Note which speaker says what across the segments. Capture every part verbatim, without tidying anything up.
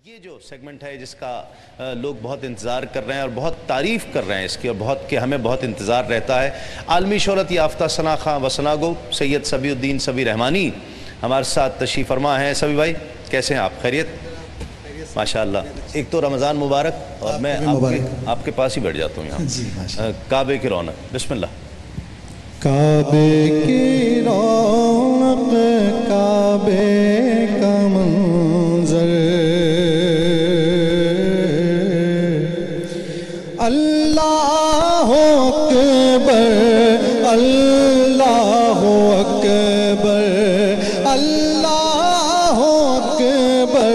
Speaker 1: یہ جو سیگمنٹ ہے جس کا لوگ بہت انتظار کر رہے ہیں اور بہت تعریف کر رہے ہیں اس کی اور بہت کہ ہمیں بہت انتظار رہتا ہے. عالمی شہرت یافتہ ثنا خواں و ثنا گو سید صبی الدین صبی رحمانی ہمارے ساتھ تشریف فرما ہیں. صبی بھائی کیسے ہیں آپ؟ خیریت؟ ماشاءاللہ. ایک تو رمضان مبارک اور میں آپ کے, آپ کے پاس ہی بیٹھ جاتا ہوں یہاں. کعبے کی رونق، بسم اللہ.
Speaker 2: کعبے کی رونق، کعبے کا منظر، اللہ اکبر اللہ اکبر اللہ اکبر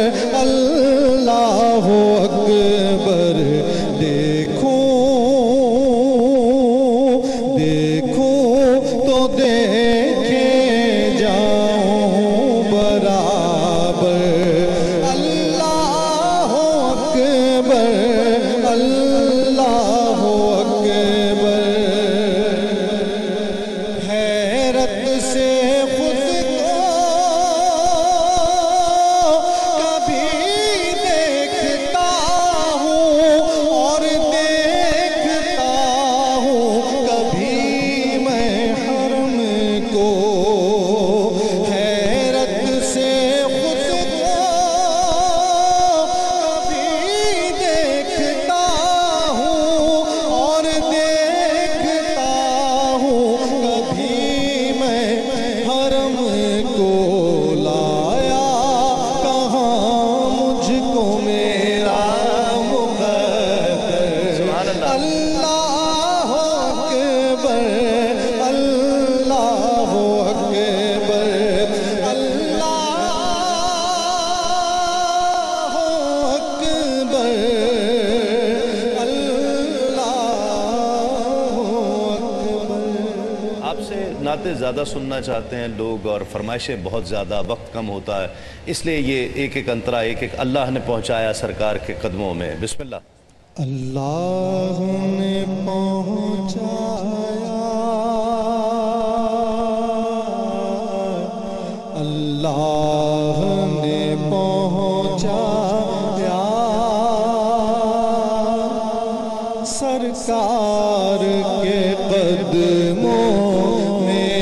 Speaker 2: اللہ اکبر. دیکھو دیکھو تو دیکھے جاؤں برابر. اللہ اکبر اللہ اکبر. حیرت سے خود کو کبھی دیکھتا ہوں اور دیکھتا ہوں کبھی میں حرم کو. حیرت سے خود کو کبھی دیکھتا ہوں اور دیکھتا ہوں کبھی میں حرم کو. لایا کہاں مجھ کو میرا مقدر.
Speaker 1: سبحان اللہ.
Speaker 2: اللہ اکبر اللہ اکبر اللہ اکبر اللہ اکبر.
Speaker 1: آپ سے نعتیں زیادہ سننا چاہتے ہیں لوگ اور فرمائشیں بہت زیادہ، وقت کم ہوتا ہے، اس لیے یہ ایک ایک انترا ایک ایک اللہ نے پہنچایا سرکار کے قدموں میں. بسم اللہ.
Speaker 2: اللہ نے پہنچایا اللہ نے پہنچایا سرکار کے قدموں میں.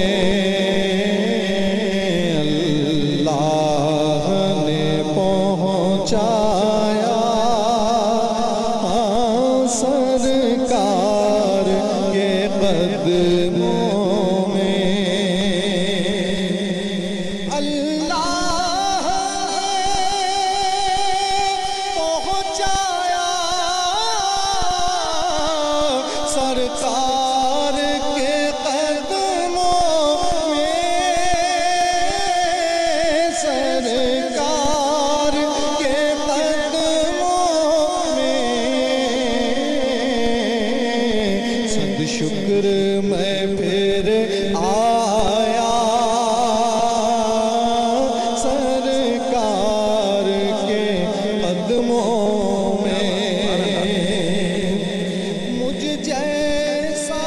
Speaker 2: اللہ نے پہنچایا سرکار کے قدموں میں. اللہ پہنچایا سرکار کے قدموں میں. سرکار کے قدموں میں صد شکر میں پھر آیا سرکار کے قدموں میں. مجھ جیسا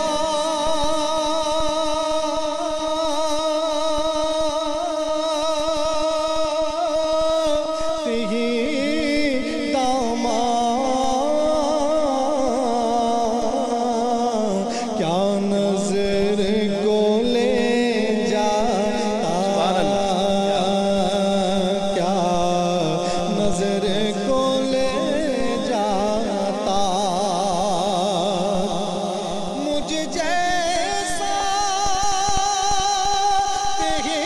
Speaker 2: تہی دامان کیا نظر کو لے جاتا. کیا نظر کو لے جاتا. مجھ جیسا تہی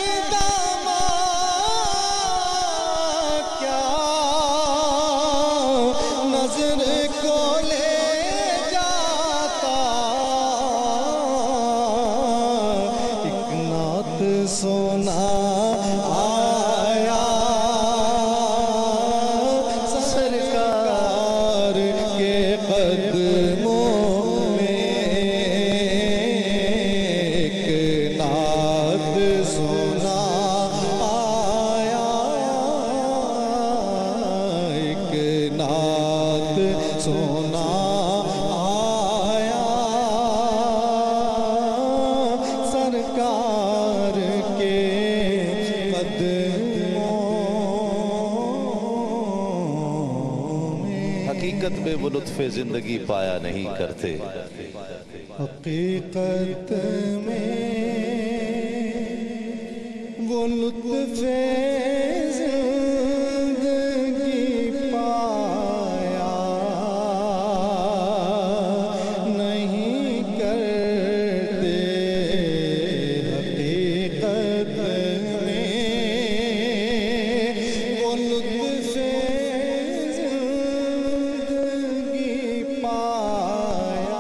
Speaker 2: دامان کیا نظر کو لے جاتا. ایک نعت سنا آیا سرکار کے قدموں میں. ایک نعت سنا آیا ایک نعت سنا آیا سرکار کے قدموں
Speaker 1: حقیقت میں وہ لطف زندگی پایا نہیں کرتے.
Speaker 2: حقیقت میں وہ لطف زندگی پایا نہیں کرتے. حقیقت میں وہ لطف زندگی پایا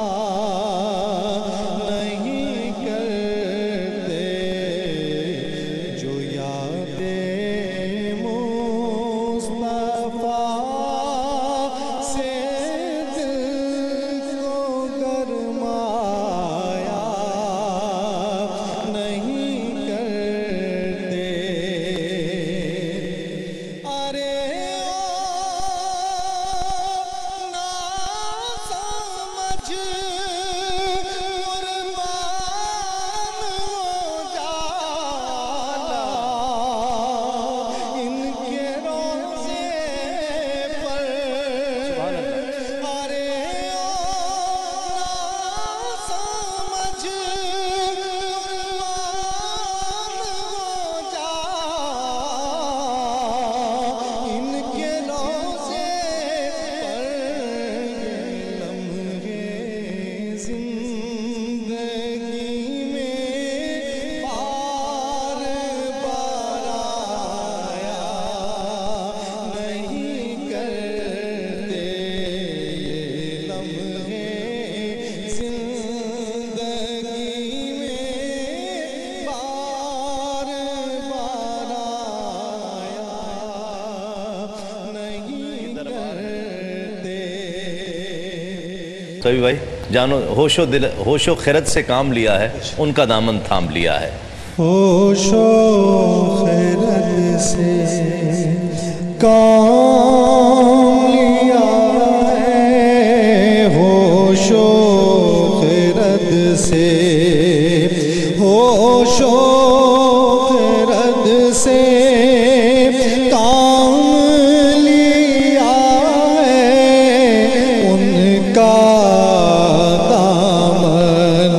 Speaker 2: نہیں کرتے. جو یاد مصطفیٰ سے دل کو گرمایا نہیں کرتے. ارے نا سمجھ قربان ہو جانا ان کے روزے پر. ارے نا سمجھ قربان ہو جا ان کے روزے پر. لمحے زندگی میں بار بار آیا نہیں کرتے. یہ لمحے زندگی میں بار بار آیا نہیں کرتے.
Speaker 1: سبھی بھائی جانو، ہوش و دل ہوش و خرد سے کام لیا ہے، ان کا دامن تھام لیا ہے.
Speaker 2: ہوش و خرد سے کام لیا ہے. ہوش و خرد سے ہوش و خرد سے کام لیا ہے. ان کا دامن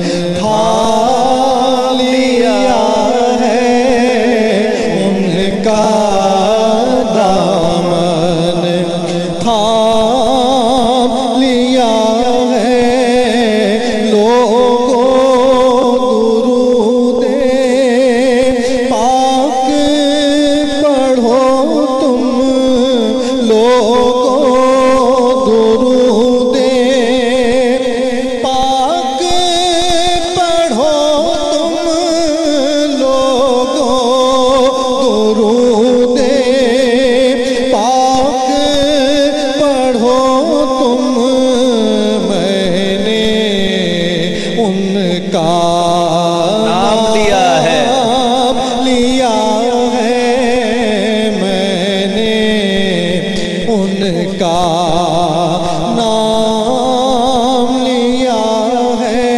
Speaker 2: تھام لیا ہے. ان کا دامن تھام لیا ہے. لوگوں درود پاک پڑھو تم. لوگوں درود پاک پڑھو تم. لوگوں درود پاک پڑھو تم. میں نے ان کا
Speaker 1: نام لیا ہے.
Speaker 2: نام لیا ہے. میں نے ان کا نام لیا ہے.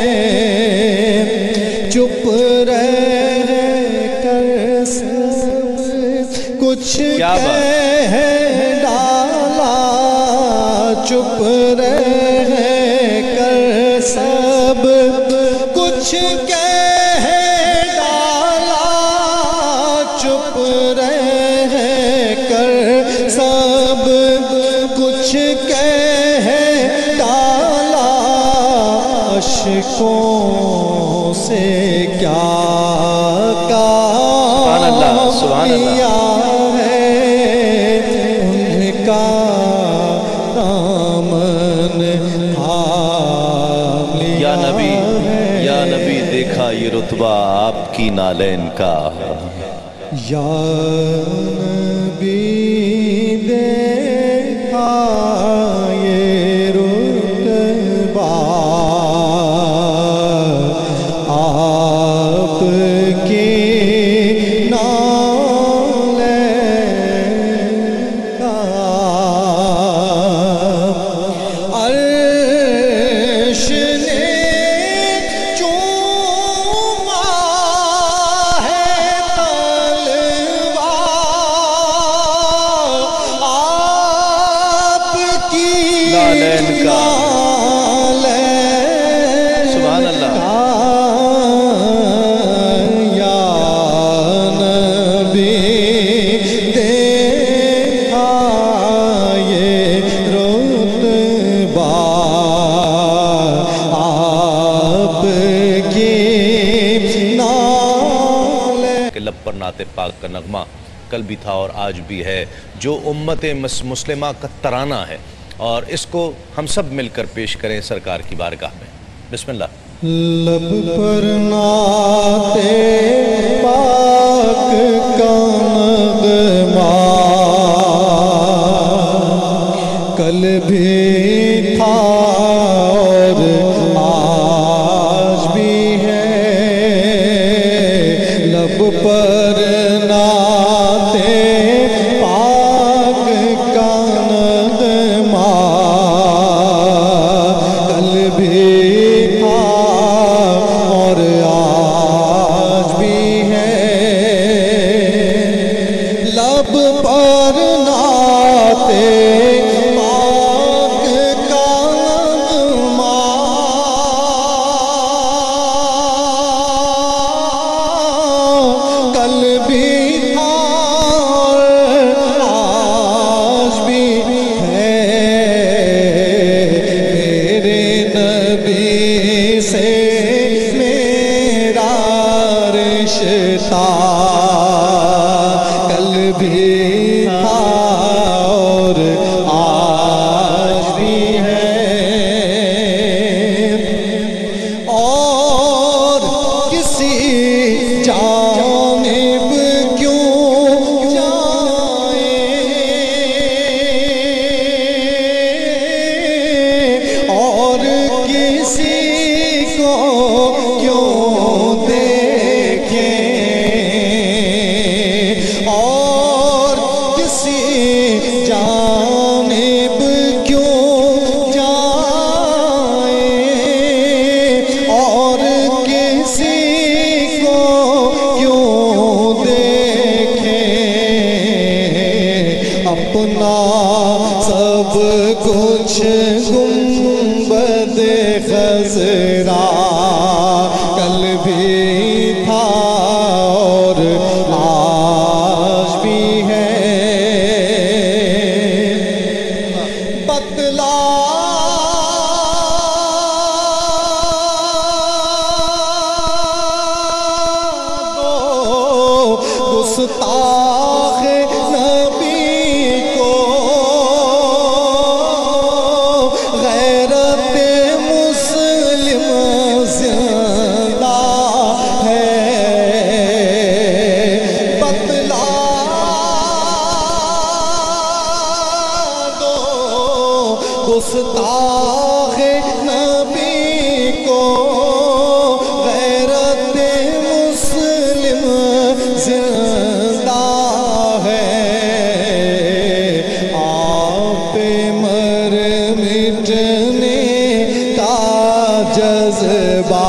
Speaker 2: چپ رہ کر سب کچھ
Speaker 1: کیا بات؟
Speaker 2: کہہ ڈالا. چپ رہ کر سب کچھ کہہ ڈالا. چپ رہ کر سب کچھ کہہ ڈالا. اشکوں سے کیا
Speaker 1: سبحان اللہ،
Speaker 2: کام
Speaker 1: سبحان اللہ.
Speaker 2: لیا ہے. ان کا دامن تھام
Speaker 1: یا
Speaker 2: لیا
Speaker 1: نبی
Speaker 2: ہے.
Speaker 1: یا نبی دیکھا یہ رتبہ آپ کی نالین کا.
Speaker 2: یا نبی دیکھا یہ رتبہ آپ کی نالین کا. عرش نے چوما ہے تلوار
Speaker 1: नात पाक का नगमा कल भी था और आज भी है, जो उम्मत मुस्लिमा का तराना है, और इसको हम सब मिलकर पेश करें सरकार की बारगाह में। बिस्मिल्लाह।
Speaker 2: लब पर नाते पाक का नगमा कल भी था और आज भी है। लब पर नाते पाक का नगमा कल भी अपना सब कुछ गुंबद खज़रा कल भी था और आज भी है। बतला दो गुस्ताख़ नबी को गैरत मुस्लिम ज़िंदा है। बतला दो गुस्ताख़ नबी को गैरत मुस्लिम ज़िंदा है। आप मर मिटने का जज़्बा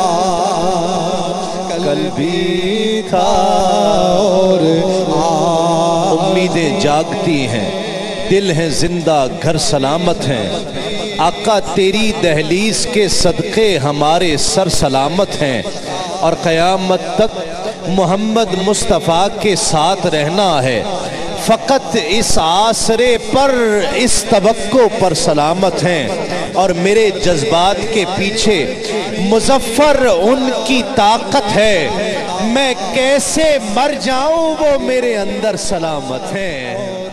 Speaker 2: कल भी था और आज
Speaker 1: उम्मीदें जागती हैं, दिल हैं जिंदा, घर सलामत हैं। आका तेरी दहलीज के सदक़े हमारे सर सलामत हैं, और क़यामत तक मोहम्मद मुस्तफ़ा के साथ रहना है। फ़कत इस आसरे पर, इस तवक्को पर सलामत हैं, और मेरे जज्बात के पीछे मुज़फ़्फ़र उनकी ताकत है। मैं कैसे मर जाऊं, वो मेरे अंदर सलामत हैं।